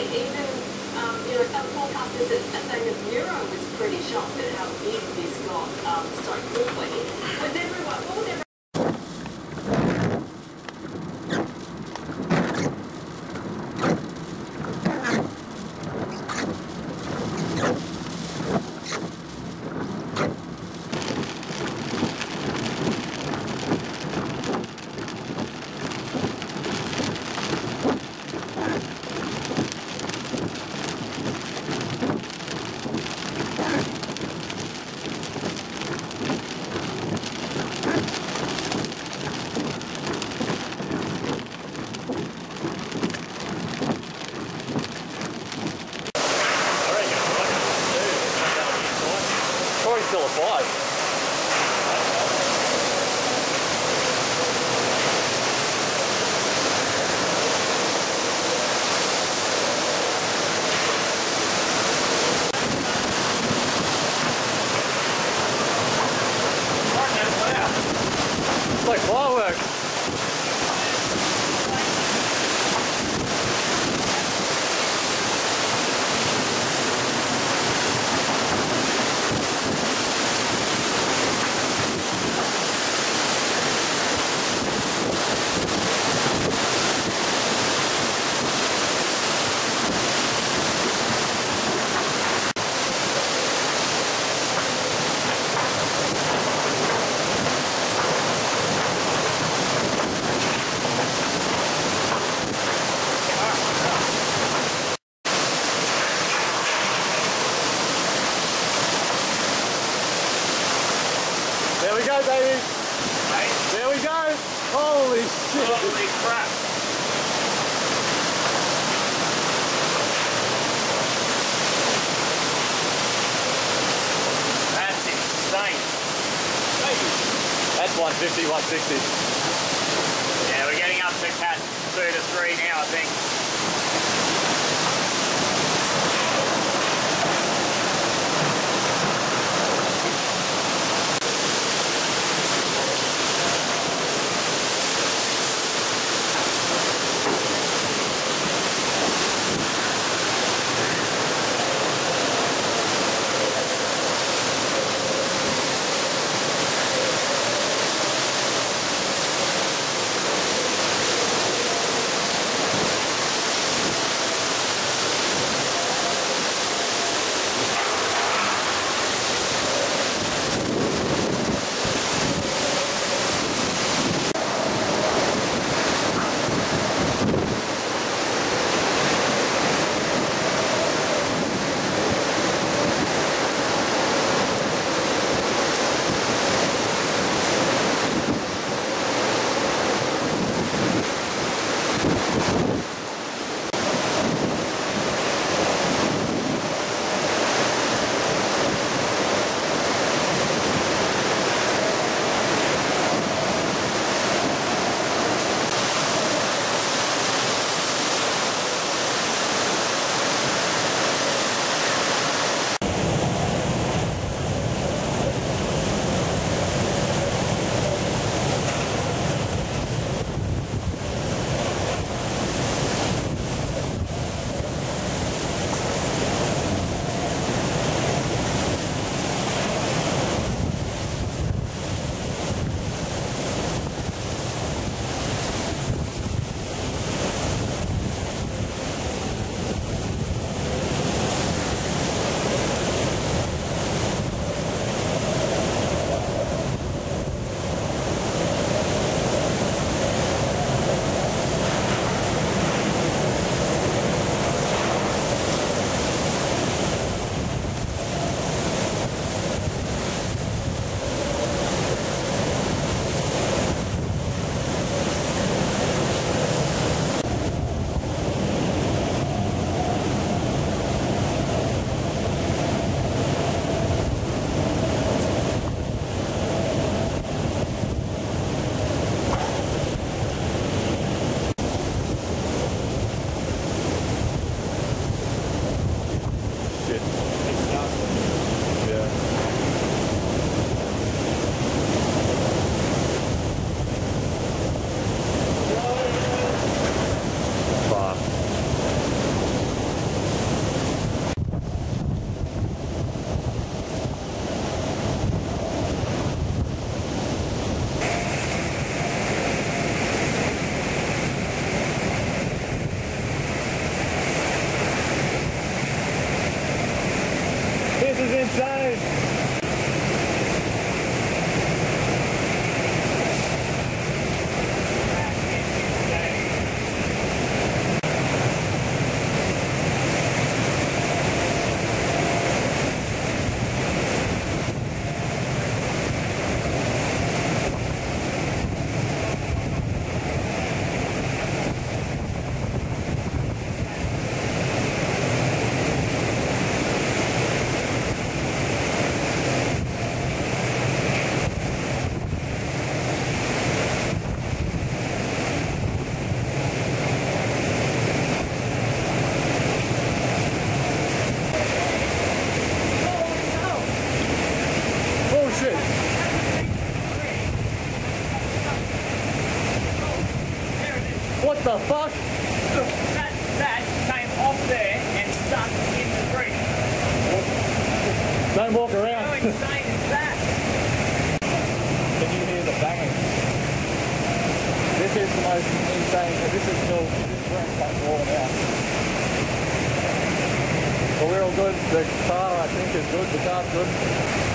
even, some forecasters are saying that Neuro was pretty shocked at how big this got so quickly. What was everyone... Still applies. It's like fireworks. There we go, baby. Right. There we go. Holy shit. Holy crap. That's insane. That's 150, 160. Yeah, we're getting up to cat 2 to 3 now, I think. fuck? That came off there and stuck in the creek. Don't walk around. How insane is that? Can you hear the banging? This is the most insane, this is still, this room's like warm out. But we're all good, the car I think is good, the car's good.